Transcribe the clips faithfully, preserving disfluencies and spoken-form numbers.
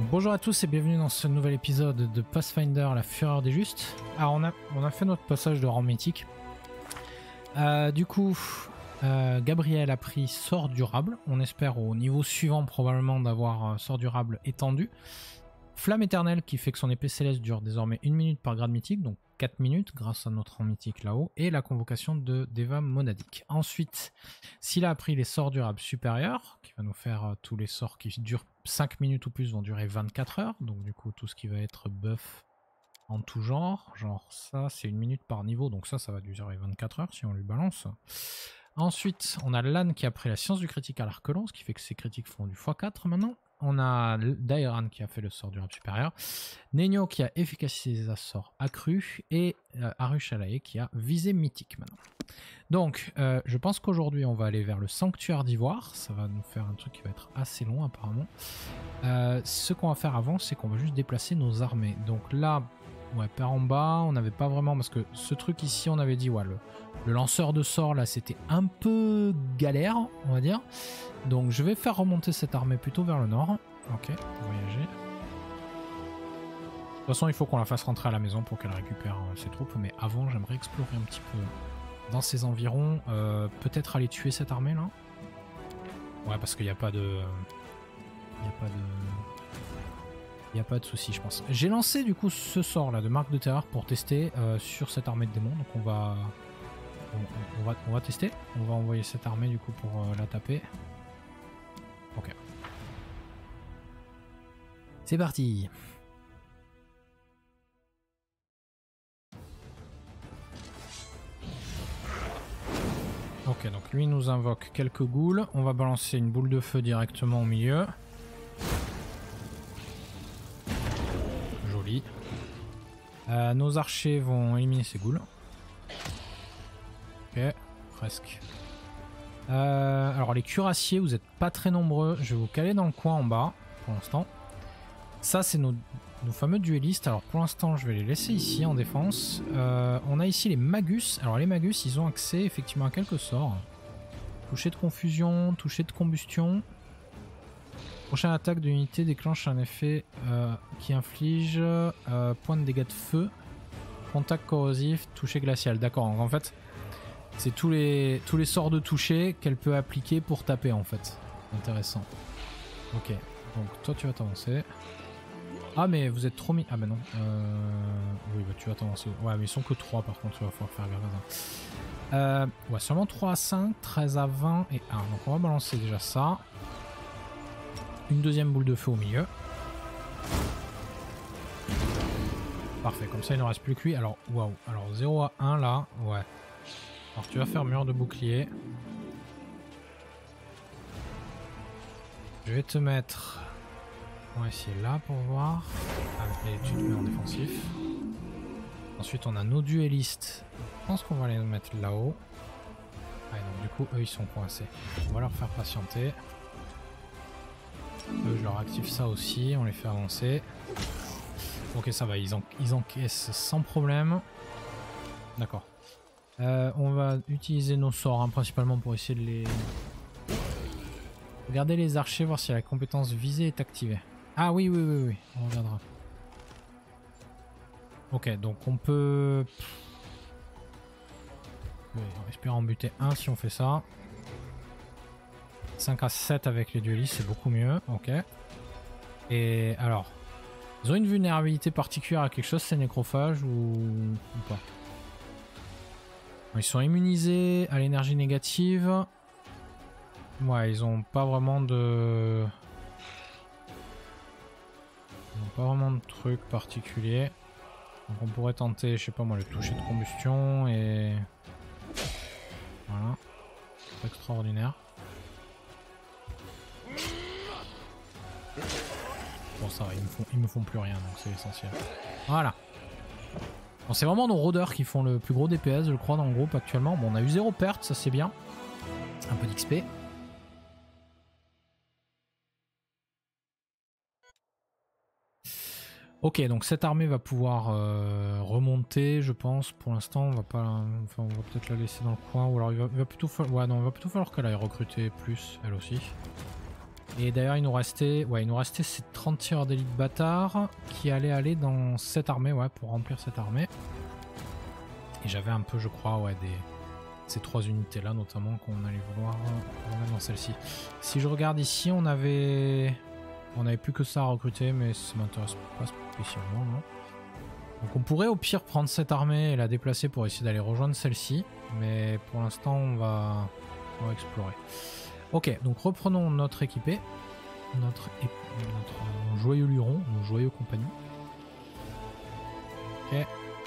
Bonjour à tous et bienvenue dans ce nouvel épisode de Pathfinder, la fureur des justes. Alors on a, on a fait notre passage de rang mythique. Euh, du coup, euh, Gabriel a pris sort durable. On espère au niveau suivant probablement d'avoir euh, sort durable étendu. Flamme éternelle qui fait que son épée céleste dure désormais une minute par grade mythique, donc quatre minutes grâce à notre rang mythique là-haut, et la convocation de Deva monadique. Ensuite, Scylla a pris les sorts durables supérieurs, qui va nous faire euh, tous les sorts qui durent cinq minutes ou plus vont durer vingt-quatre heures, donc du coup tout ce qui va être buff en tout genre, genre ça c'est une minute par niveau, donc ça ça va durer vingt-quatre heures si on lui balance. Ensuite, on a Lan qui a pris la science du critique à l'arc-long, ce qui fait que ses critiques font du fois quatre maintenant. On a Dairan qui a fait le sort durable supérieur, Nenio qui a efficacité des sorts accrus et euh, Arushalae qui a visée mythique maintenant. Donc euh, je pense qu'aujourd'hui on va aller vers le sanctuaire d'ivoire, ça va nous faire un truc qui va être assez long apparemment. Euh, ce qu'on va faire avant c'est qu'on va juste déplacer nos armées. Donc là, ouais, par en bas on n'avait pas vraiment, parce que ce truc ici on avait dit ouais, le, le lanceur de sorts là c'était un peu galère on va dire. Donc je vais faire remonter cette armée plutôt vers le nord. Ok, voyager. De toute façon il faut qu'on la fasse rentrer à la maison pour qu'elle récupère euh, ses troupes, mais avant j'aimerais explorer un petit peu dans ces environs, euh, peut-être aller tuer cette armée là. Ouais, parce qu'il n'y a pas de... Il n'y a pas de... Il n'y a pas de souci je pense. J'ai lancé du coup ce sort là de marque de terreur pour tester euh, sur cette armée de démons, donc on va... On, on, va, on va tester, on va envoyer cette armée du coup pour euh, la taper. Ok. C'est parti. Ok, donc lui nous invoque quelques ghouls. On va balancer une boule de feu directement au milieu. Joli. Euh, nos archers vont éliminer ces ghouls. Ok, presque. Euh, alors les cuirassiers, vous n'êtes pas très nombreux. Je vais vous caler dans le coin en bas pour l'instant. Ça c'est nos, nos fameux duellistes. Alors pour l'instant je vais les laisser ici en défense. Euh, on a ici les magus. Alors les magus ils ont accès effectivement à quelques sorts. Toucher de confusion, toucher de combustion. Prochaine attaque de l'unité déclenche un effet euh, qui inflige euh, point de dégâts de feu. Contact corrosif, toucher glacial. D'accord, donc en fait... C'est tous les, tous les sorts de toucher qu'elle peut appliquer pour taper en fait. Intéressant. Ok, donc toi tu vas t'avancer. Ah mais vous êtes trop mis... Ah bah non. Euh... Oui bah tu vas t'avancer. Ouais mais ils sont que trois par contre, il va falloir faire gaffe. Euh... Ouais, seulement trois à cinq, treize à vingt et un. Donc on va balancer déjà ça. Une deuxième boule de feu au milieu. Parfait, comme ça il ne reste plus que lui. Alors waouh, alors zéro à un là, ouais. Alors tu vas faire mur de bouclier. Je vais te mettre... On va essayer là pour voir. Ah, et tu te mets en défensif. Ensuite on a nos duellistes. Je pense qu'on va les mettre là-haut. Ah, donc du coup eux ils sont coincés. On va leur faire patienter. Eux je leur active ça aussi, on les fait avancer. Ok ça va, ils, en... ils encaissent sans problème. D'accord. Euh, on va utiliser nos sorts hein, principalement pour essayer de les... Regardez les archers, voir si la compétence visée est activée. Ah oui, oui, oui, oui, on regardera. Ok, donc on peut... Oui, on va espérer en buter un si on fait ça. cinq à sept avec les duellistes, c'est beaucoup mieux. Ok. Et alors, ils ont une vulnérabilité particulière à quelque chose, c'est nécrophage ou, ou pas? Ils sont immunisés à l'énergie négative. Ouais, ils ont pas vraiment de... Ils ont pas vraiment de trucs particuliers. Donc on pourrait tenter, je sais pas moi, le toucher de combustion et... Voilà. C'est extraordinaire. Bon ça va, ils me font, ils me font plus rien, donc c'est essentiel. Voilà. Bon, c'est vraiment nos rôdeurs qui font le plus gros D P S je crois dans le groupe actuellement. Bon on a eu zéro perte, ça c'est bien. Un peu d'X P. Ok, donc cette armée va pouvoir euh, remonter je pense. Pour l'instant on va pas, enfin, on va peut-être la laisser dans le coin. Ou alors il va, il va plutôt falloir... Ouais non, il va plutôt falloir qu'elle aille recruter plus elle aussi. Et d'ailleurs il nous restait ouais, il nous restait ces trente tireurs d'élite bâtards qui allaient aller dans cette armée, ouais, pour remplir cette armée. Et j'avais un peu, je crois, ouais, des ces trois unités là notamment qu'on allait vouloir remettre dans celle-ci. Si je regarde ici, on avait on avait plus que ça à recruter, mais ça m'intéresse pas spécialement, non. Donc on pourrait au pire prendre cette armée et la déplacer pour essayer d'aller rejoindre celle-ci, mais pour l'instant on va on va explorer. Ok, donc reprenons notre équipé, notre, notre joyeux luron, nos joyeux compagnons. Ok.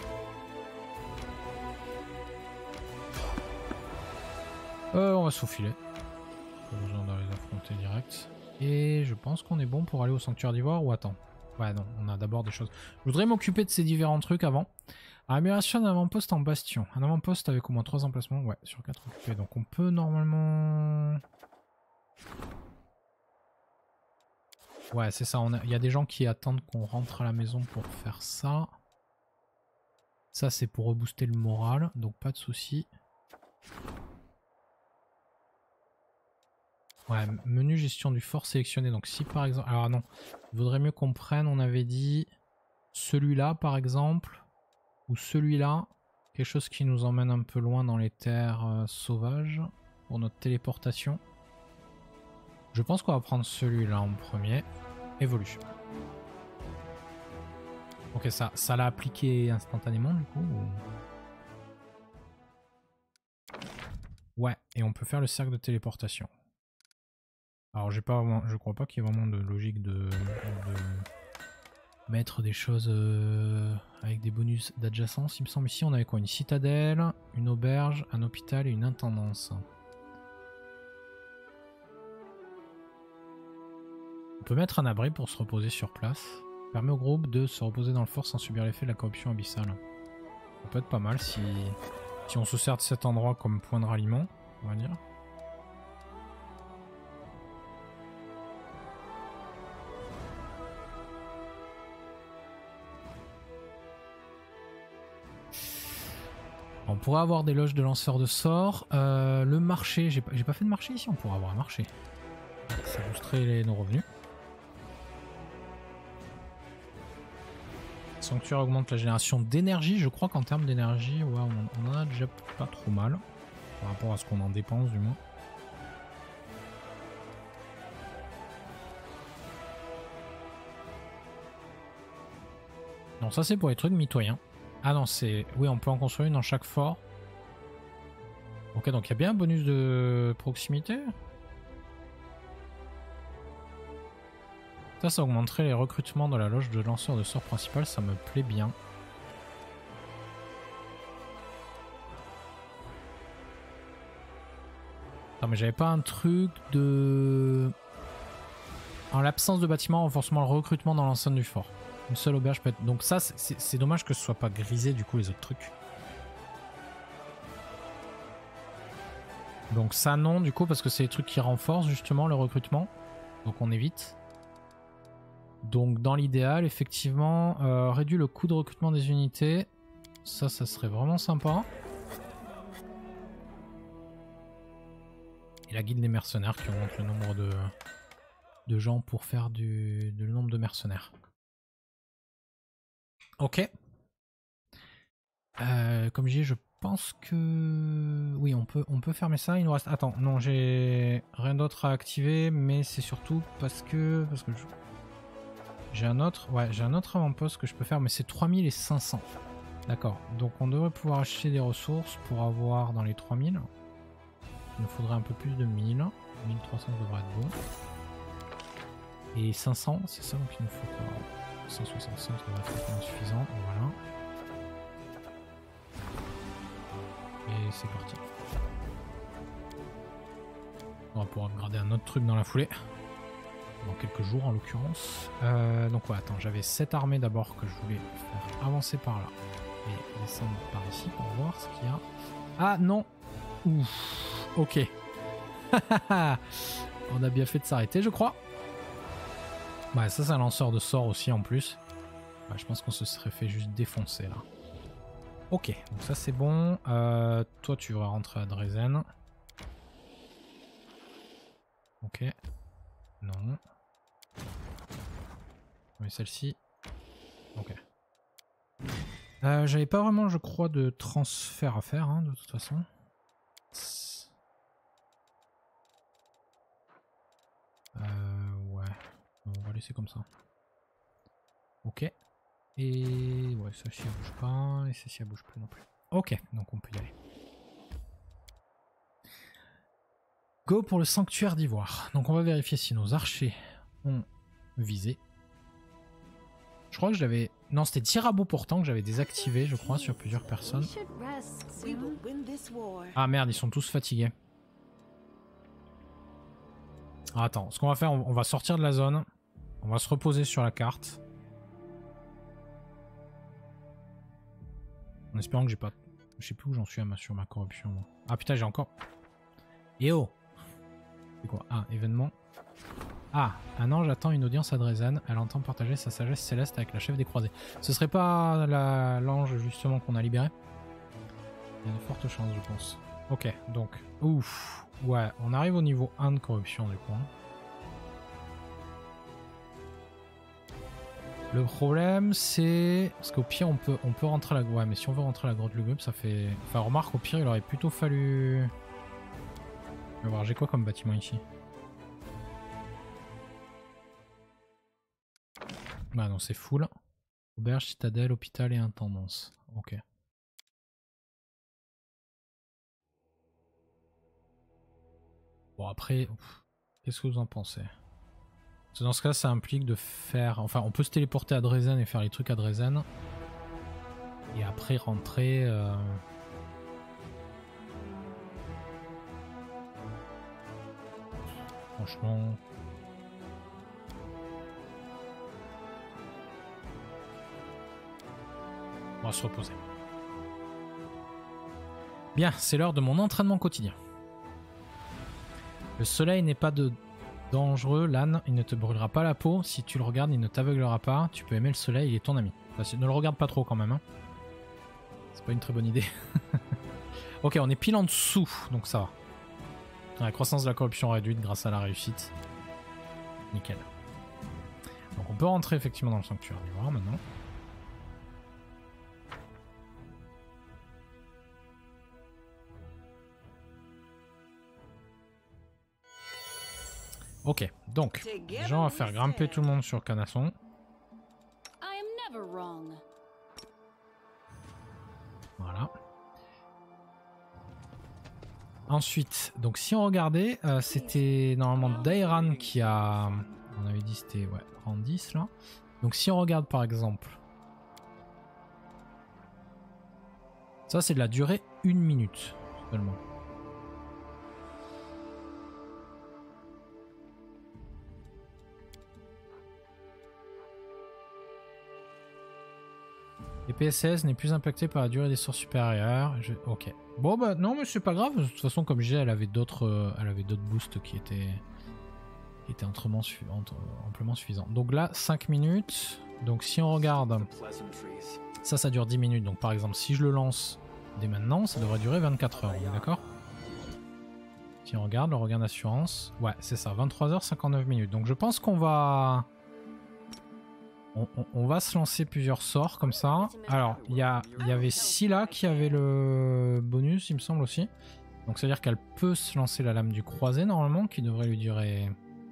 Euh, on va se faufiler. Pas besoin d'aller les affronter direct. Et je pense qu'on est bon pour aller au sanctuaire d'ivoire ou attends. Ouais non, on a d'abord des choses. Je voudrais m'occuper de ces différents trucs avant. Amélioration d'un avant-poste en bastion. Un avant-poste avec au moins trois emplacements. Ouais, sur quatre occupés. Donc on peut normalement... Ouais, c'est ça. Il y a des gens qui attendent qu'on rentre à la maison pour faire ça. Ça, c'est pour rebooster le moral. Donc pas de souci. Ouais, menu gestion du fort sélectionné. Donc si par exemple... Alors non, il vaudrait mieux qu'on prenne, on avait dit, celui-là par exemple, ou celui-là. Quelque chose qui nous emmène un peu loin dans les terres euh, sauvages pour notre téléportation. Je pense qu'on va prendre celui-là en premier. Évolue. Ok, ça ça l'a appliqué instantanément du coup ou... Ouais, et on peut faire le cercle de téléportation. Alors j'ai pas vraiment, je crois pas qu'il y ait vraiment de logique de, de mettre des choses euh, avec des bonus d'adjacence. Il me semble ici on avait quoi? Une citadelle, une auberge, un hôpital et une intendance. On peut mettre un abri pour se reposer sur place. Permet au groupe de se reposer dans le fort sans subir l'effet de la corruption abyssale. Ça peut être pas mal si, si on se sert de cet endroit comme point de ralliement, on va dire. On pourrait avoir des loges de lanceurs de sorts. Euh, le marché, j'ai pas, pas fait de marché ici, on pourrait avoir un marché. Ça boosterait les, nos revenus. Sanctuaire augmente la génération d'énergie. Je crois qu'en termes d'énergie, ouais, on, on en a déjà pas trop mal. Par rapport à ce qu'on en dépense du moins. Non, ça c'est pour les trucs mitoyens. Ah non, c'est... Oui, on peut en construire une dans chaque fort. Ok, donc il y a bien un bonus de proximité. Ça, ça augmenterait les recrutements dans la loge de lanceur de sort principal, ça me plaît bien. Non mais j'avais pas un truc de... En l'absence de bâtiment, renforcement le recrutement dans l'enceinte du fort. Une seule auberge peut être... Donc ça, c'est dommage que ce soit pas grisé du coup les autres trucs. Donc ça non du coup parce que c'est les trucs qui renforcent justement le recrutement. Donc on évite. Donc dans l'idéal, effectivement, euh, réduit le coût de recrutement des unités. Ça, ça serait vraiment sympa. Et la guilde des mercenaires qui augmente le nombre de, de gens pour faire du, de, le nombre de mercenaires. Ok. Euh, comme je dis, je pense que... Oui, on peut, on peut fermer ça. Il nous reste... Attends, non, j'ai rien d'autre à activer, mais c'est surtout parce que... Parce que je... J'ai un autre... Ouais, j'ai un autre avant-poste que je peux faire, mais c'est trois mille et cinq cents. D'accord. Donc on devrait pouvoir acheter des ressources pour avoir dans les trois mille. Il nous faudrait un peu plus de mille. mille trois cents devrait être bon. Et cinq cents, c'est ça, donc il nous faut quoi? cent soixante-cinq devrait être insuffisant. Voilà. Et c'est parti. On va pouvoir grader un autre truc dans la foulée. Dans quelques jours en l'occurrence. Euh, donc ouais, attends, j'avais cette armée d'abord que je voulais faire avancer par là. Et descendre par ici pour voir ce qu'il y a. Ah non! Ouf, ok. On a bien fait de s'arrêter, je crois. Ouais, ça c'est un lanceur de sorts aussi en plus. Ouais, je pense qu'on se serait fait juste défoncer là. Ok, donc ça c'est bon. Euh, toi tu vas rentrer à Dresden. Ok. Non. Mais celle-ci. Ok. Euh, J'avais pas vraiment, je crois, de transfert à faire, hein, de toute façon. Euh, ouais. On va laisser comme ça. Ok. Et ouais, ça ci elle bouge pas, et celle-ci elle bouge plus non plus. Ok, donc on peut y aller. Go pour le sanctuaire d'ivoire. Donc on va vérifier si nos archers ont visé. Je crois que je l'avais... Non, c'était tir à bout portant que j'avais désactivé, je crois, sur plusieurs personnes. Ah merde, ils sont tous fatigués. Ah, attends, ce qu'on va faire, on va sortir de la zone. On va se reposer sur la carte. En espérant que j'ai pas... Je sais plus où j'en suis à ma... sur ma corruption. Moi. Ah putain, j'ai encore... Et oh! C'est quoi? Ah, événement. Ah, un ange attend une audience à Drézane. Elle entend partager sa sagesse céleste avec la chef des croisés. Ce serait pas l'ange justement qu'on a libéré? Il y a de fortes chances, je pense. Ok, donc... Ouf. Ouais, on arrive au niveau un de corruption du coup. Le problème c'est... Parce qu'au pire on peut, on peut rentrer à la... Ouais, mais si on veut rentrer à la grotte lugubre, ça fait... Enfin remarque, au pire il aurait plutôt fallu... Je vais voir, j'ai quoi comme bâtiment ici? Bah non, c'est full. Auberge, citadelle, hôpital et intendance. Ok. Bon après, qu'est-ce que vous en pensez? Parce que dans ce cas, ça implique de faire... Enfin, on peut se téléporter à Drézane et faire les trucs à Drézane. Et après rentrer... Euh... Franchement... On va se reposer. Bien, c'est l'heure de mon entraînement quotidien. Le soleil n'est pas de dangereux, l'âne, il ne te brûlera pas la peau. Si tu le regardes, il ne t'aveuglera pas. Tu peux aimer le soleil, il est ton ami. Enfin, ne le regarde pas trop quand même. Hein. C'est pas une très bonne idée. Ok, on est pile en dessous, donc ça va. La croissance de la corruption réduite grâce à la réussite. Nickel. Donc on peut rentrer effectivement dans le sanctuaire d'ivoire maintenant. Ok, donc, déjà on va faire grimper tout le monde sur Canasson. Voilà. Ensuite, donc si on regardait, euh, c'était normalement Dairan qui a... On avait dit c'était ouais, en dix là. Donc si on regarde par exemple... Ça c'est de la durée une minute seulement. Les P S S n'est plus impacté par la durée des sorts supérieures. Je... Ok. Bon bah non mais c'est pas grave. De toute façon comme je disais, elle avait d'autres, euh, elle avait d'autres boosts qui étaient, qui étaient amplement, suffi... amplement suffisants. Donc là cinq minutes. Donc si on regarde, ça ça dure dix minutes. Donc par exemple si je le lance dès maintenant, ça devrait durer vingt-quatre heures. On est d'accord? Si on regarde le regain d'assurance, ouais c'est ça, vingt-trois heures cinquante-neuf minutes. Donc je pense qu'on va... On, on, on va se lancer plusieurs sorts comme ça. Alors, il y, y avait Scylla qui avait le bonus, il me semble aussi. Donc, ça veut dire qu'elle peut se lancer la lame du croisé normalement, qui devrait lui durer...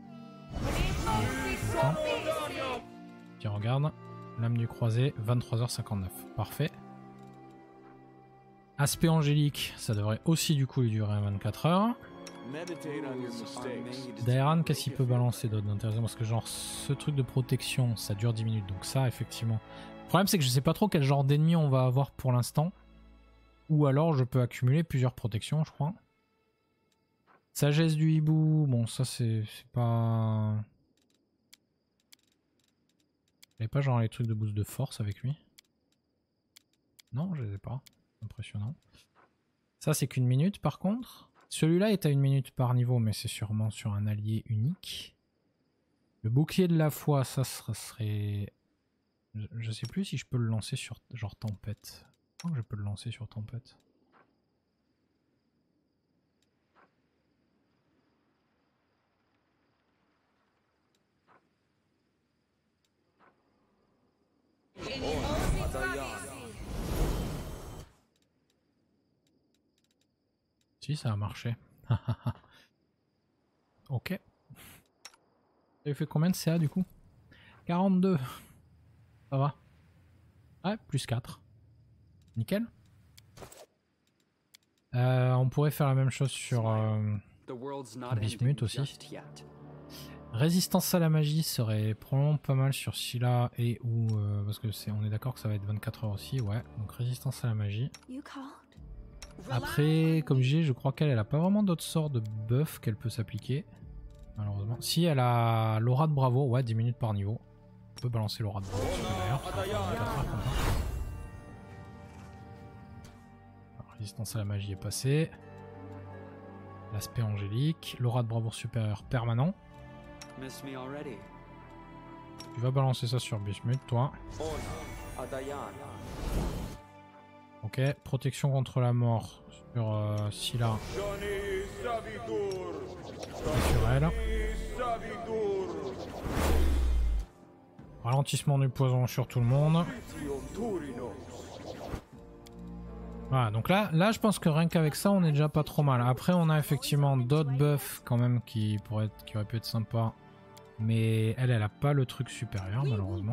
Tiens, regarde. Lame du croisé, vingt-trois heures cinquante-neuf. Parfait. Aspect angélique, ça devrait aussi du coup lui durer vingt-quatre heures. Dairan, qu'est-ce qu'il peut balancer d'autre d'intéressant? Parce que genre ce truc de protection ça dure dix minutes, donc ça effectivement. Le problème c'est que je sais pas trop quel genre d'ennemi on va avoir pour l'instant. Ou alors je peux accumuler plusieurs protections je crois. Sagesse du hibou, bon ça c'est pas... Il n'y avait pas genre les trucs de boost de force avec lui? Non je les ai pas, impressionnant. Ça c'est qu'une minute par contre. Celui-là est à une minute par niveau, mais c'est sûrement sur un allié unique. Le bouclier de la foi, ça serait... Je, je sais plus si je peux le lancer sur genre tempête. Je crois que je peux le lancer sur tempête. Si, ça a marché. Ok. T'avais fait combien de C A du coup? quarante-deux. Ça va. Ouais, plus quatre. Nickel. Euh, on pourrait faire la même chose sur euh, Bismuth aussi. Résistance à la magie serait probablement pas mal sur Scylla et ou euh, parce que c'est, on est d'accord que ça va être vingt-quatre heures aussi, ouais. Donc résistance à la magie. Après, comme j'ai, je crois qu'elle elle a pas vraiment d'autres sorts de buff qu'elle peut s'appliquer. Malheureusement. Si elle a l'aura de bravoure, ouais, dix minutes par niveau. On peut balancer l'aura de bravoure d'ailleurs. Résistance à la magie est passée. L'aspect angélique. L'aura de bravoure supérieure permanent. Tu vas balancer ça sur Bismuth, toi. Ok, protection contre la mort sur euh, Scylla. Sur elle. Ralentissement du poison sur tout le monde. Voilà, donc là, là je pense que rien qu'avec ça on est déjà pas trop mal. Après on a effectivement d'autres buffs quand même qui, pourraient être, qui auraient pu être sympas. Mais elle, elle a pas le truc supérieur malheureusement.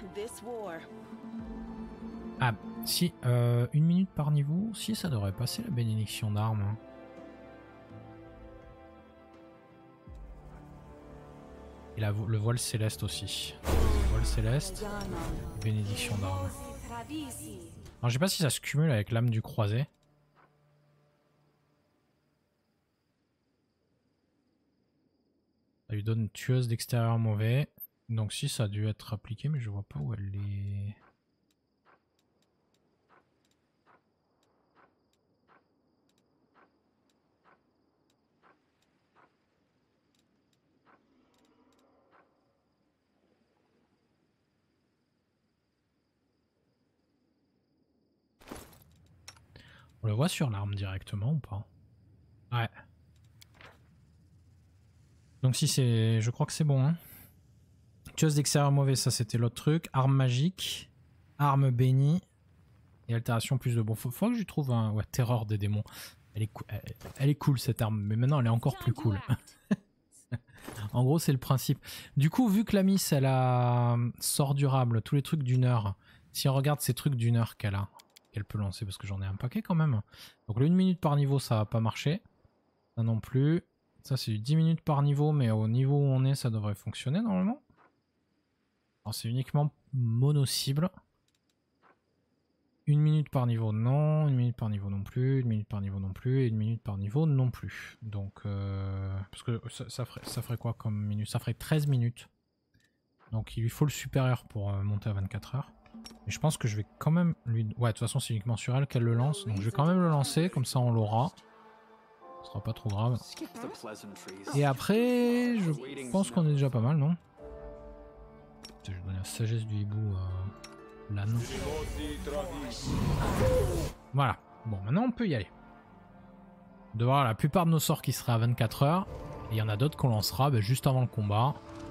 Ah, si, euh, une minute par niveau, si ça devrait passer la bénédiction d'armes. Hein. Et la, le voile céleste aussi. Le voile céleste, bénédiction d'armes. Alors je sais pas si ça se cumule avec l'âme du croisé. Ça lui donne tueuse d'extérieur mauvais. Donc si ça a dû être appliqué, mais je vois pas où elle est. On le voit sur l'arme directement ou pas? Ouais. Donc si c'est... Je crois que c'est bon. Hein. Tueuse d'extérieur mauvais, ça c'était l'autre truc. Arme magique. Arme bénie. Et altération plus de bon. Faut, faut que je lui trouve un... Ouais, terreur des démons. Elle est, elle, elle est cool cette arme. Mais maintenant elle est encore plus cool. En gros c'est le principe. Du coup vu que la miss elle a sort durable, tous les trucs d'une heure. Si on regarde ces trucs d'une heure qu'elle a. Qu'elle peut lancer parce que j'en ai un paquet quand même. Donc le une minute par niveau ça va pas marcher. Ça non plus. Ça c'est du dix minutes par niveau mais au niveau où on est ça devrait fonctionner normalement. Alors c'est uniquement mono-cible. Une minute par niveau non, une minute par niveau non plus, une minute par niveau non plus et une minute par niveau non plus. Donc euh, parce que ça, ça, ferait, ça ferait quoi comme minute? Ça ferait treize minutes. Donc il lui faut le supérieur pour euh, monter à vingt-quatre heures. Mais je pense que je vais quand même lui... Ouais, de toute façon, c'est uniquement sur elle qu'elle le lance. Donc je vais quand même le lancer, comme ça on l'aura. Ce sera pas trop grave. Et après, je pense qu'on est déjà pas mal, non? Je vais donner la sagesse du hibou à l'âne. Voilà. Bon, maintenant on peut y aller. On devrait avoir la plupart de nos sorts qui seraient à vingt-quatre heures. Et il y en a d'autres qu'on lancera bah, juste avant le combat.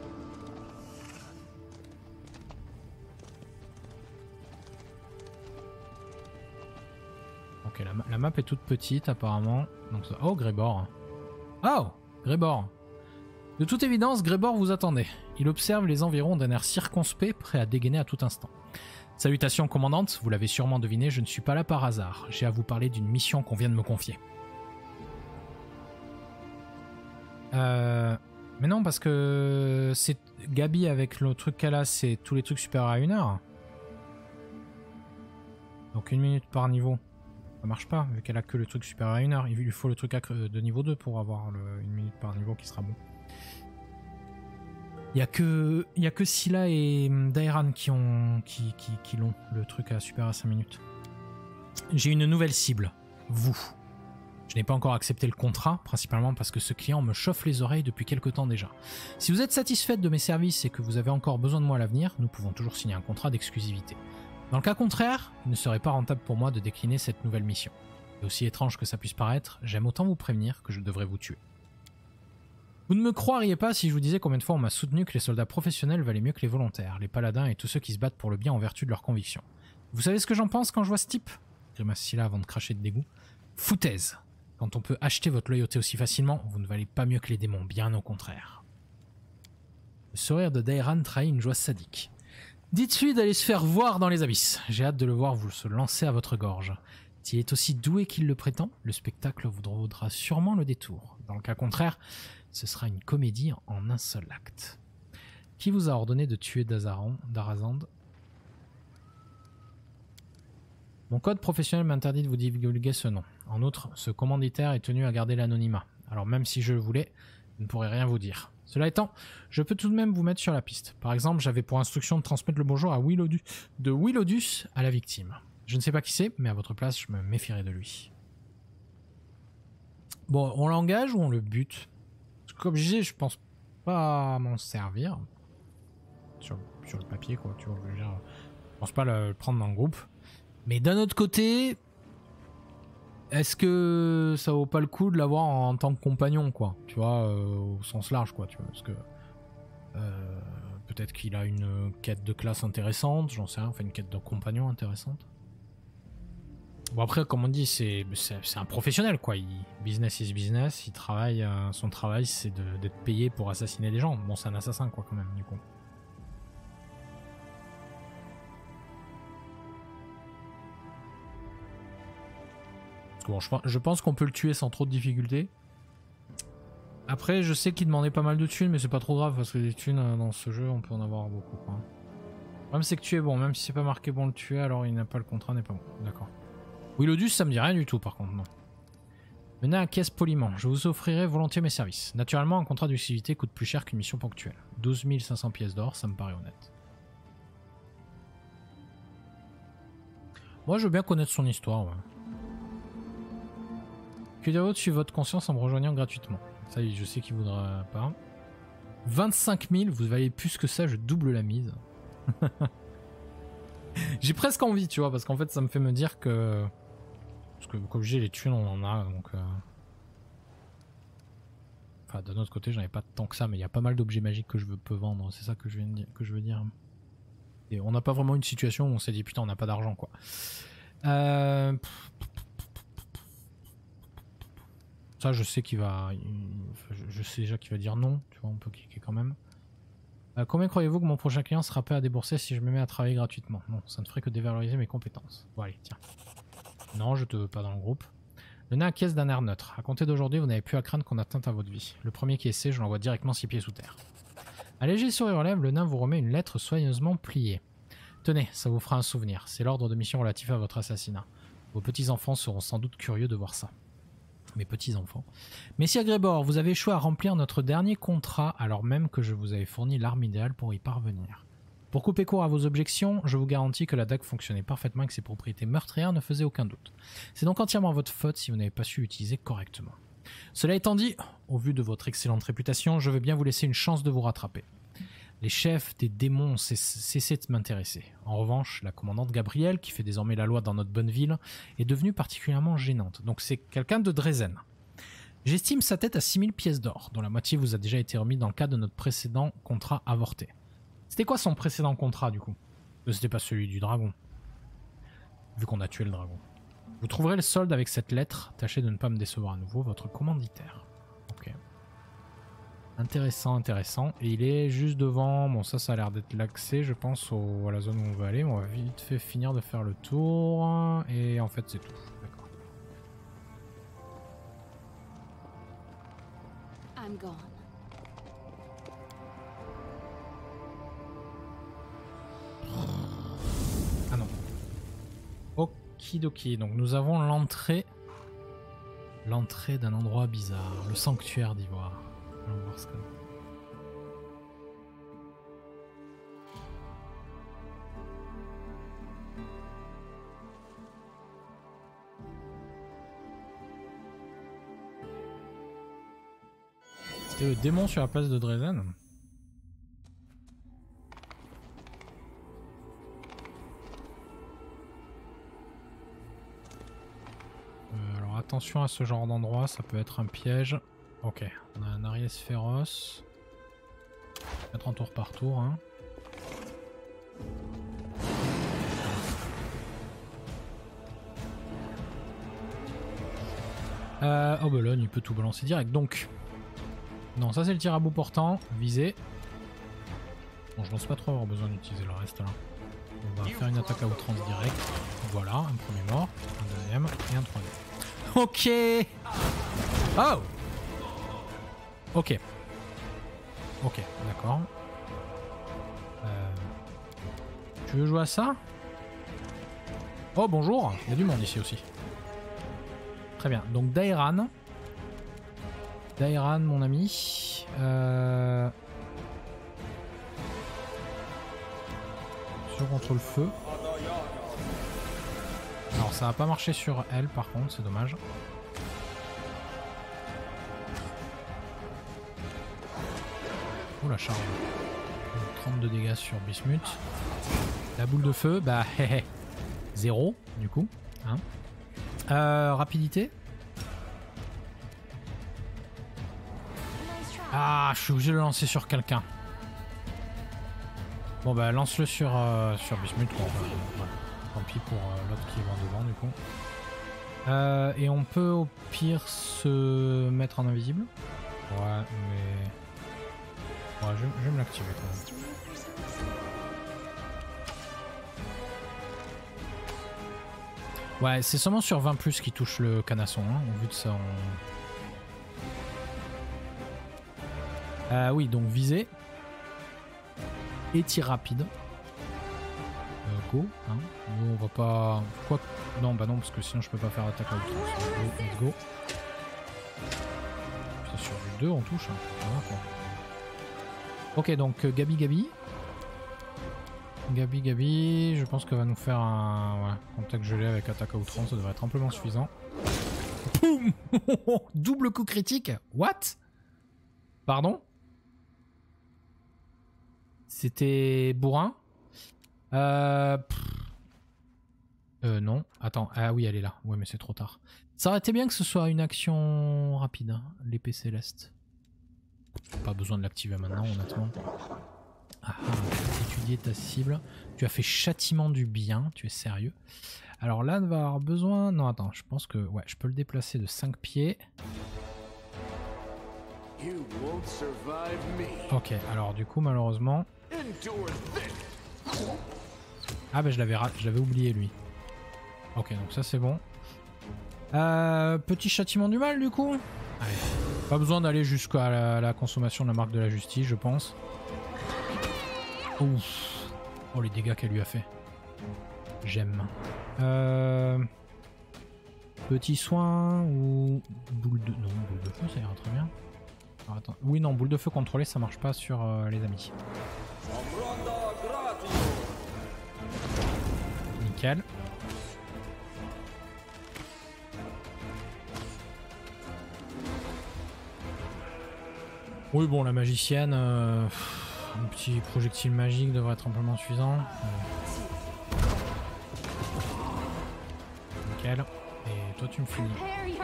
Ok, la, la map est toute petite apparemment. Donc ça... Oh, Grébor. Oh, Grébor. De toute évidence, Grébor vous attendait. Il observe les environs d'un air circonspect, prêt à dégainer à tout instant. Salutations, commandante. Vous l'avez sûrement deviné, je ne suis pas là par hasard. J'ai à vous parler d'une mission qu'on vient de me confier. Euh... Mais non, parce que c'est Gabi avec le truc qu'elle a, c'est tous les trucs supérieurs à une heure. Donc une minute par niveau. Ça marche pas, vu qu'elle a que le truc supérieur à une heure. Il lui faut le truc de niveau deux pour avoir le, une minute par niveau qui sera bon. Il n'y a que, il y a que Scylla et Dairan qui ont qui, qui, qui l'ont, le truc à supérieur à cinq minutes. J'ai une nouvelle cible, vous. Je n'ai pas encore accepté le contrat, principalement parce que ce client me chauffe les oreilles depuis quelque temps déjà. Si vous êtes satisfaite de mes services et que vous avez encore besoin de moi à l'avenir, nous pouvons toujours signer un contrat d'exclusivité. Dans le cas contraire, il ne serait pas rentable pour moi de décliner cette nouvelle mission. Et aussi étrange que ça puisse paraître, j'aime autant vous prévenir que je devrais vous tuer. Vous ne me croiriez pas si je vous disais combien de fois on m'a soutenu que les soldats professionnels valaient mieux que les volontaires, les paladins et tous ceux qui se battent pour le bien en vertu de leurs convictions. Vous savez ce que j'en pense quand je vois ce type? Grimace Scylla avant de cracher de dégoût. Foutaise. Quand on peut acheter votre loyauté aussi facilement, vous ne valez pas mieux que les démons, bien au contraire. Le sourire de Dairan trahit une joie sadique. Dites-lui d'aller se faire voir dans les abysses. J'ai hâte de le voir vous se lancer à votre gorge. S'il est aussi doué qu'il le prétend, le spectacle vous vaudra sûrement le détour. Dans le cas contraire, ce sera une comédie en un seul acte. Qui vous a ordonné de tuer Dazaran, Darazand? Mon code professionnel m'interdit de vous divulguer ce nom. En outre, ce commanditaire est tenu à garder l'anonymat. Alors même si je le voulais, je ne pourrais rien vous dire. Cela étant, je peux tout de même vous mettre sur la piste. Par exemple, j'avais pour instruction de transmettre le bonjour à Willodus, de Willodus à la victime. Je ne sais pas qui c'est, mais à votre place, je me méfierais de lui. Bon, on l'engage ou on le bute? Parce que comme je disais, je pense pas m'en servir. Sur, sur le papier, quoi. Tu vois, je veux dire, je pense pas le prendre dans le groupe. Mais d'un autre côté, est-ce que ça vaut pas le coup de l'avoir en tant que compagnon, quoi? Tu vois, euh, au sens large, quoi. Tu vois, parce que euh, peut-être qu'il a une quête de classe intéressante, j'en sais rien, enfin une quête de compagnon intéressante. Bon après, comme on dit, c'est c'est un professionnel, quoi. Il, business is business. Il travaille, euh, son travail, c'est d'être payé pour assassiner des gens. Bon, c'est un assassin, quoi, quand même, du coup. Bon, je, je pense qu'on peut le tuer sans trop de difficultés. Après, je sais qu'il demandait pas mal de thunes, mais c'est pas trop grave parce que des thunes dans ce jeu, on peut en avoir beaucoup, quoi. Le problème, c'est que tu es bon, même si c'est pas marqué bon le tuer, alors il n'a pas le contrat, n'est pas bon. D'accord. Willodus, ça me dit rien du tout, par contre, non. Menez à caisse poliment, je vous offrirai volontiers mes services. Naturellement, un contrat d'utilité coûte plus cher qu'une mission ponctuelle. douze mille cinq cents pièces d'or, ça me paraît honnête. Moi, je veux bien connaître son histoire, ouais. Kudao suit votre conscience en me rejoignant gratuitement. Ça, je sais qu'il voudra pas. vingt-cinq mille, vous valez plus que ça, je double la mise. J'ai presque envie, tu vois, parce qu'en fait, ça me fait me dire que... Parce que, comme j'ai les thunes, on en a, donc... Euh... Enfin, d'un autre côté, j'en ai pas tant que ça, mais il y a pas mal d'objets magiques que je veux, peux vendre, c'est ça que je, viens de dire, que je veux dire. Et on n'a pas vraiment une situation où on s'est dit, putain, on n'a pas d'argent, quoi. Euh... Ça, je sais qu'il va... Je sais déjà qu'il va dire non, tu vois, on peut cliquer quand même. Euh, combien croyez-vous que mon prochain client sera prêt à débourser si je me mets à travailler gratuitement? Non, ça ne ferait que dévaloriser mes compétences. Bon, allez, tiens. Non, je te veux pas dans le groupe. Donnez à caisse d'un air neutre. À compter d'aujourd'hui, vous n'avez plus à craindre qu'on atteinte à votre vie. Le premier qui essaie, je l'envoie directement six pieds sous terre. Un léger sourire aux lèvres, le nain vous remet une lettre soigneusement pliée. Tenez, ça vous fera un souvenir. C'est l'ordre de mission relatif à votre assassinat. Vos petits-enfants seront sans doute curieux de voir ça. Mes petits-enfants. Messieurs Grébor, vous avez échoué à remplir notre dernier contrat alors même que je vous avais fourni l'arme idéale pour y parvenir. Pour couper court à vos objections, je vous garantis que la dague fonctionnait parfaitement et que ses propriétés meurtrières ne faisaient aucun doute. C'est donc entièrement votre faute si vous n'avez pas su l'utiliser correctement. Cela étant dit, au vu de votre excellente réputation, je veux bien vous laisser une chance de vous rattraper. Les chefs des démons ont cessé de m'intéresser. En revanche, la commandante Gabrielle, qui fait désormais la loi dans notre bonne ville, est devenue particulièrement gênante. Donc c'est quelqu'un de Drezen. J'estime sa tête à six mille pièces d'or, dont la moitié vous a déjà été remise dans le cadre de notre précédent contrat avorté. C'était quoi son précédent contrat, du coup? C'était pas celui du dragon. Vu qu'on a tué le dragon. Vous trouverez le solde avec cette lettre. Tâchez de ne pas me décevoir à nouveau, votre commanditaire. Ok. Intéressant, intéressant. Et il est juste devant. Bon, ça, ça a l'air d'être l'accès, je pense, au, à la zone où on veut aller. On va vite fait finir de faire le tour. Et en fait, c'est tout. D'accord. I'm gone. Ah non. Okidoki. Donc, nous avons l'entrée. L'entrée d'un endroit bizarre. Le sanctuaire d'ivoire. Allons voir ce que... C'était le démon sur la place de Drezen. Euh, alors attention à ce genre d'endroit, ça peut être un piège. Ok, on a un Aries féroce. Mettre un tour par tour. Hein. Euh, oh bah là, il peut tout balancer direct. Donc, non, ça c'est le tir à bout portant. Visé. Bon, je pense pas trop avoir besoin d'utiliser le reste là. On va faire une attaque à outrance direct. Voilà, un premier mort, un deuxième et un troisième. Ok. Oh. Ok. Ok, d'accord. Euh... Tu veux jouer à ça? Oh bonjour, il y a du monde ici aussi. Très bien, donc Dairan. Dairan mon ami. Euh... Sur contre le feu. Alors ça va pas marcher sur elle par contre, c'est dommage. Oh la charge. trente-deux dégâts sur Bismuth. La boule de feu, bah zéro du coup. Hein. Euh, rapidité. Ah, je suis obligé de le lancer sur quelqu'un. Bon bah lance-le sur, euh, sur Bismuth. Bon, bah, voilà. Tant pis pour euh, l'autre qui va devant du coup. Euh, et on peut au pire se mettre en invisible. Ouais, mais... Ouais, je, je vais me l'activer quand même. Ouais, c'est seulement sur vingt plus qui touche le canasson, hein, au vu de ça. On... Euh, oui, donc visée. Et tir rapide. Euh, go, hein. Nous, on va pas... Quoi... Non, bah non, parce que sinon je peux pas faire attaque à outrance. Let's go. C'est sur du deux, on touche. Hein. Voilà, quoi. Ok, donc euh, Gabi Gabi. Gabi Gabi, je pense qu'elle va nous faire un ouais, contact gelé avec attaque à outrance, ça devrait être amplement suffisant. Boum. Double coup critique. What? Pardon? C'était bourrin. Euh... euh... Non, attends, ah oui elle est là, ouais mais c'est trop tard. Ça aurait été bien que ce soit une action rapide, hein, l'épée céleste. Pas besoin de l'activer maintenant honnêtement. Ah, étudier ta cible. Tu as fait châtiment du bien, tu es sérieux. Alors là, on va avoir besoin... Non, attends, je pense que... Ouais, je peux le déplacer de cinq pieds. Ok, alors du coup, malheureusement... Ah bah je l'avais ra... je l'avais oublié, lui. Ok, donc ça c'est bon. Euh, petit châtiment du mal, du coup. Allez. Pas besoin d'aller jusqu'à la, la consommation de la marque de la justice, je pense. Ouf. Oh les dégâts qu'elle lui a fait. J'aime. Euh... Petit soin ou boule de... Non, boule de feu ça ira très bien. Alors, attends. Oui non, boule de feu contrôlée ça marche pas sur euh, les amis. Nickel. Oui bon la magicienne... Euh... Un petit projectile magique devrait être amplement suffisant. Nickel. Et toi tu me finis.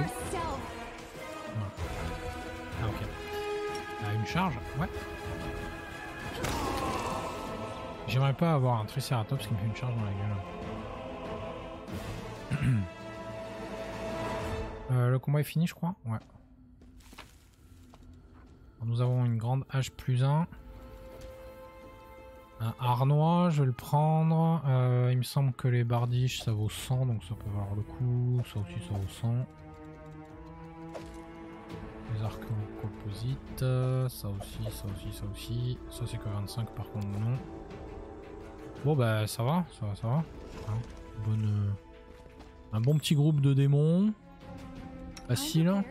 Ah ok. Ah, une charge? Ouais. J'aimerais pas avoir un Triceratops qui me fait une charge dans la gueule. euh, le combat est fini je crois? Ouais. Nous avons une grande hache plus un. Un harnois, je vais le prendre. Euh, il me semble que les bardiches ça vaut cent, donc ça peut valoir le coup. Ça aussi ça vaut cent. Les arcs composites, ça aussi, ça aussi, ça aussi. Ça c'est que vingt-cinq par contre non. Bon bah ça va, ça va, ça va. Hein, bonne, euh, un bon petit groupe de démons. Facile.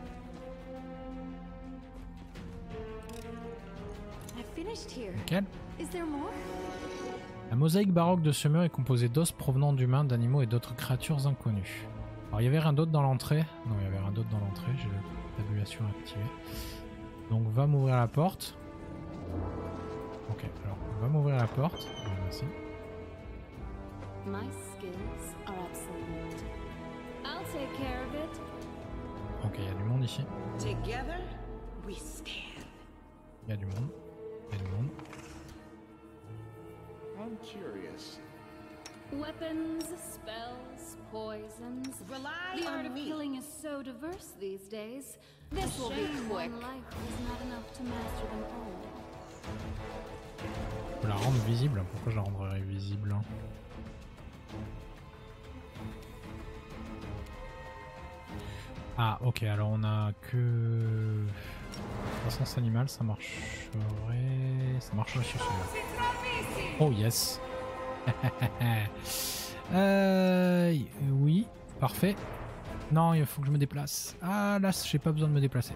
Nickel. La mosaïque baroque de ce mur est composée d'os provenant d'humains, d'animaux et d'autres créatures inconnues. Alors il y avait rien d'autre dans l'entrée. Non, il y avait rien d'autre dans l'entrée. J'ai la tabulation activée. Donc va m'ouvrir la porte. Ok, alors va m'ouvrir la porte. Oui, merci. Ok, il y a du monde ici. Il y a du monde. Il y a du monde. Weapons, spells, poisons. Rely The art on of me. killing is so diverse these days. This will be quick. One life is not enough to master them all. Je peux la rendre visible. Pourquoi je la rendrais visible? Ah ok, alors on a que croissance animale, ça marcherait, ça marcherait sur celui-là. Oh yes. euh, oui, parfait. Non, il faut que je me déplace. Ah là, j'ai pas besoin de me déplacer.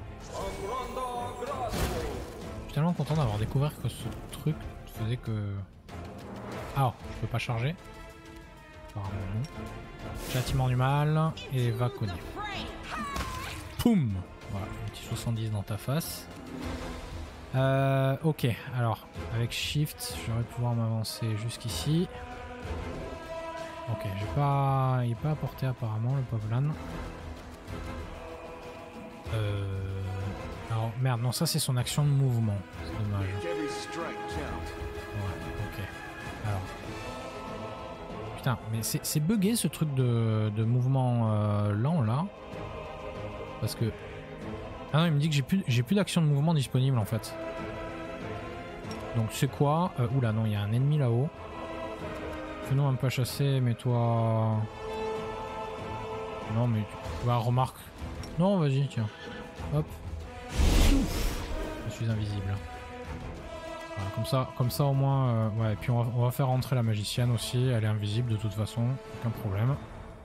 Je suis tellement content d'avoir découvert que ce truc faisait que... Ah, je peux pas charger. Apparemment non. Châtiment du mal et va cogner. Poum. Voilà, un petit soixante-dix dans ta face. Euh, ok, alors avec Shift, je vais pouvoir m'avancer jusqu'ici. Ok, j'ai pas, il n'est pas apporté apparemment le pavlan. Euh, alors merde, non ça c'est son action de mouvement, c'est dommage. Ouais, ok. Alors, putain, mais c'est bugué ce truc de, de mouvement euh, lent là, parce que ah non, il me dit que j'ai plus, j'ai plus d'action de mouvement disponible en fait. Donc c'est quoi euh, oula non, il y a un ennemi là-haut. Fais-nous un peu chasser, mais toi... Non mais tu... Ouais, remarque. Non vas-y tiens. Hop. Je suis invisible. Voilà, comme ça, comme ça au moins... Euh... Ouais, et puis on va, on va faire rentrer la magicienne aussi. Elle est invisible de toute façon. Aucun problème.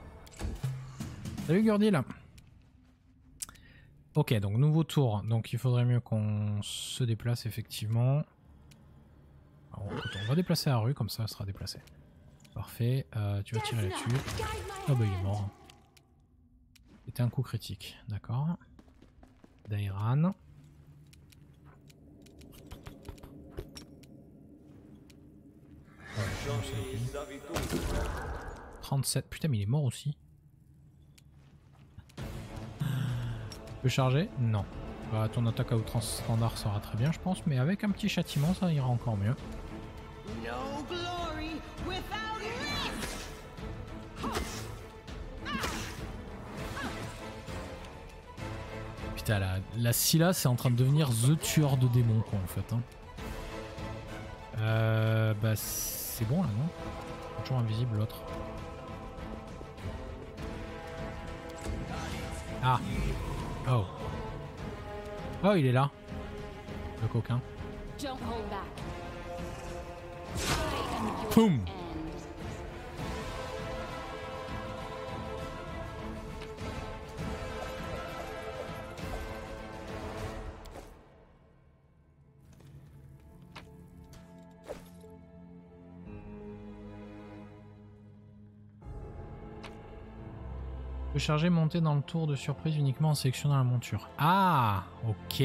Salut Gurdil. Ok, donc nouveau tour. Donc il faudrait mieux qu'on se déplace effectivement. Alors, écoute, on va déplacer la rue, comme ça elle sera déplacée. Parfait, euh, tu vas tirer là-dessus. Ah bah il est mort. C'était un coup critique, d'accord. Dairan. Ouais, trente-sept, putain mais il est mort aussi. Tu peux charger? Non. Bah, ton attaque à outrance standard sera très bien je pense, mais avec un petit châtiment ça ira encore mieux. No glory without Putain, la, la Scylla c'est en train de devenir the tueur de démons quoi en fait. Hein. Euh, bah c'est bon là non? Toujours invisible l'autre. Ah. Oh. Oh il est là. Le coquin. Boum. Je peux charger monter dans le tour de surprise uniquement en sélectionnant la monture. Ah, ok.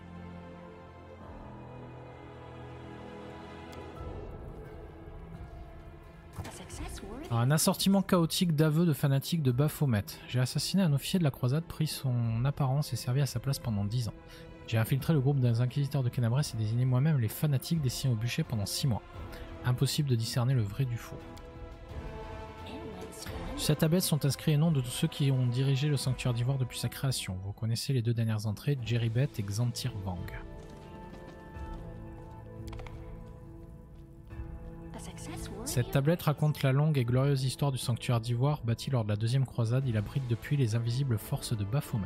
Un assortiment chaotique d'aveux de fanatiques de Baphomet. J'ai assassiné un officier de la croisade, pris son apparence et servi à sa place pendant dix ans. J'ai infiltré le groupe des inquisiteurs de Kenabres et désigné moi-même les fanatiques destinés au bûcher pendant six mois. Impossible de discerner le vrai du faux. Sur cette tablette sont inscrits les noms de tous ceux qui ont dirigé le sanctuaire d'Ivoire depuis sa création. Vous connaissez les deux dernières entrées, Jeribet et Xantir Vang. Cette tablette raconte la longue et glorieuse histoire du sanctuaire d'Ivoire, bâti lors de la deuxième croisade. Il abrite depuis les invisibles forces de Baphomet.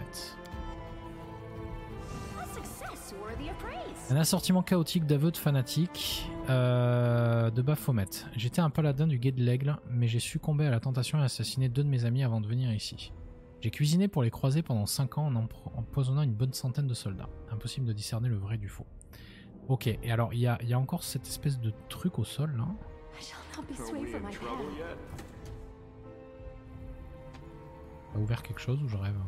Un assortiment chaotique d'aveux de fanatiques euh, de Baphomet. J'étais un paladin du Guet de l'Aigle, mais j'ai succombé à la tentation et assassiné deux de mes amis avant de venir ici. J'ai cuisiné pour les croisés pendant cinq ans en empoisonnant une bonne centaine de soldats. Impossible de discerner le vrai du faux. Ok, et alors il y a, y a encore cette espèce de truc au sol là. T'as ouvert quelque chose ou je rêve?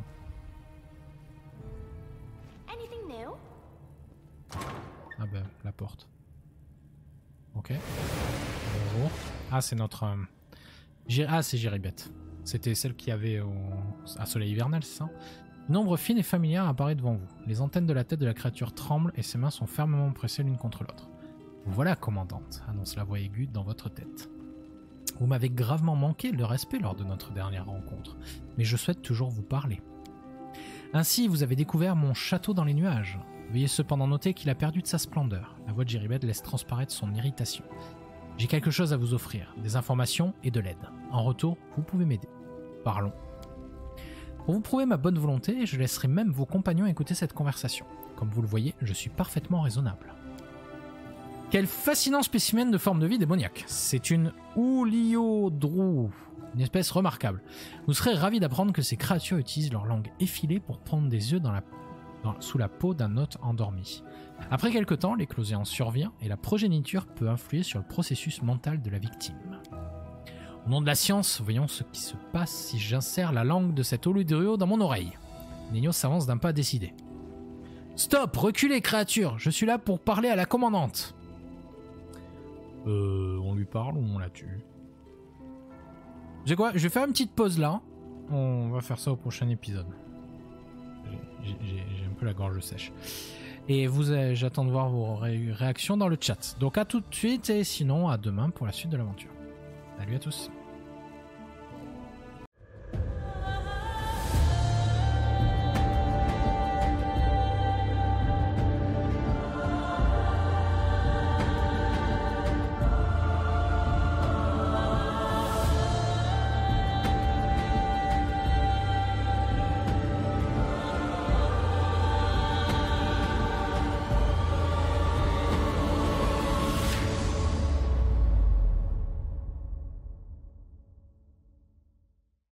Ah ben, la porte. Ok. Bonjour. Ah, c'est notre... Euh... Gé... Ah, c'est Jeribet. C'était celle qui avait au... à Soleil Hivernal, c'est ça? Une ombre fine et familière apparaît devant vous. Les antennes de la tête de la créature tremblent et ses mains sont fermement pressées l'une contre l'autre. Voilà, commandante, annonce la voix aiguë dans votre tête. Vous m'avez gravement manqué de respect lors de notre dernière rencontre, mais je souhaite toujours vous parler. Ainsi, vous avez découvert mon château dans les nuages. Veuillez cependant noter qu'il a perdu de sa splendeur. La voix de Jiribed laisse transparaître son irritation. J'ai quelque chose à vous offrir, des informations et de l'aide. En retour, vous pouvez m'aider. Parlons. Pour vous prouver ma bonne volonté, je laisserai même vos compagnons écouter cette conversation. Comme vous le voyez, je suis parfaitement raisonnable. Quel fascinant spécimen de forme de vie démoniaque. C'est une Ouliodrou, une espèce remarquable. Vous serez ravis d'apprendre que ces créatures utilisent leur langue effilée pour prendre des œufs dans la, dans, sous la peau d'un hôte endormi. Après quelque temps, l'éclosion survient et la progéniture peut influer sur le processus mental de la victime. Au nom de la science, voyons ce qui se passe si j'insère la langue de cet Ouliodrou dans mon oreille. Nino s'avance d'un pas décidé. Stop, reculez, créature, je suis là pour parler à la commandante. Euh, on lui parle ou on la tue? Vous savez quoi? Je vais faire une petite pause là. On va faire ça au prochain épisode. J'ai un peu la gorge sèche. Et vous, j'attends de voir vos ré réactions dans le chat. Donc à tout de suite et sinon à demain pour la suite de l'aventure. Salut à tous.